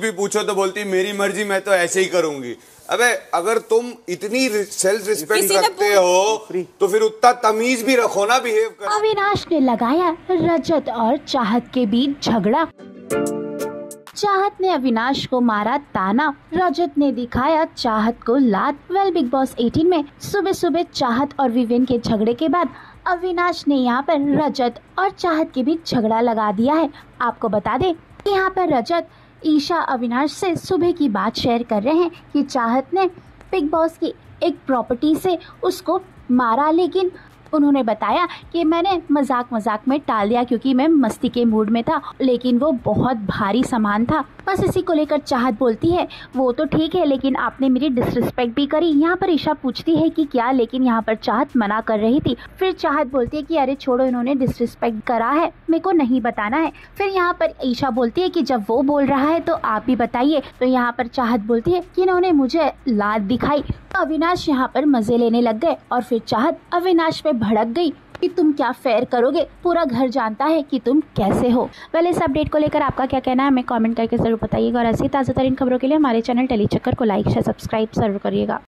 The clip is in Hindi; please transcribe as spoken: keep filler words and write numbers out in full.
भी पूछो तो बोलती मेरी मर्जी, मैं तो ऐसे ही करूंगी। अबे अगर तुम इतनी सेल्फ रिस्पेक्ट रखते हो तो फिर उतना तमीज भी रखो ना, बिहेव कर। अविनाश ने लगाया रजत और चाहत के बीच झगड़ा। चाहत ने अविनाश को मारा ताना, रजत ने दिखाया चाहत को लात। वेल बिग बॉस अठारह में सुबह सुबह चाहत और विवेन के झगड़े के बाद अविनाश ने यहाँ पर रजत और चाहत के बीच झगड़ा लगा दिया है। आपको बता दें कि यहाँ पर रजत ईशा अविनाश से सुबह की बात शेयर कर रहे हैं कि चाहत ने बिग बॉस की एक प्रॉपर्टी से उसको मारा, लेकिन उन्होंने बताया कि मैंने मजाक मजाक में टाल दिया क्योंकि मैं मस्ती के मूड में था, लेकिन वो बहुत भारी सामान था। बस इसी को लेकर चाहत बोलती है वो तो ठीक है, लेकिन आपने मेरी डिसरिस्पेक्ट भी करी। यहाँ पर ईशा पूछती है कि क्या, लेकिन यहाँ पर चाहत मना कर रही थी। फिर चाहत बोलती है कि अरे छोड़ो, इन्होंने डिसरिस्पेक्ट करा है, मेरे को नहीं बताना है। फिर यहाँ पर ईशा बोलती है कि जब वो बोल रहा है तो आप भी बताइए। तो यहाँ पर चाहत बोलती है कि इन्होंने मुझे लात दिखाई। अविनाश यहाँ पर मजे लेने लग गए और फिर चाहत अविनाश पे भड़क गई कि तुम क्या फेयर करोगे, पूरा घर जानता है कि तुम कैसे हो। वेल इस अपडेट को लेकर आपका क्या कहना है हमें कमेंट करके जरूर बताइएगा और ऐसी ताज़ा तरीन खबरों के लिए हमारे चैनल टेली चक्कर को लाइक शेयर सब्सक्राइब जरूर करिएगा।